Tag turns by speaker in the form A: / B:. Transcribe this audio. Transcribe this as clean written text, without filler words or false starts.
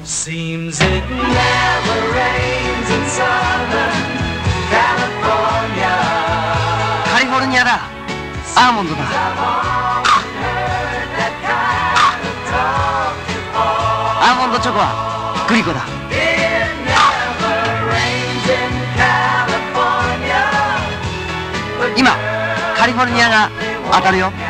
A: Seems it never rains in Southern California.
B: カリフォルニアだ。アーモンドだ。アーモンドチョコはグリコだ。今カリフォルニアが当たるよ。